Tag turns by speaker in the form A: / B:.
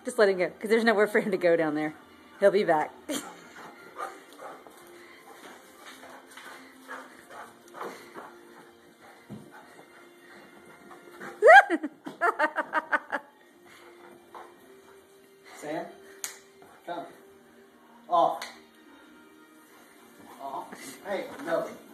A: Just let him go, because there's nowhere for him to go down there. He'll be back.
B: Sam, come. Off. Off. Hey, no.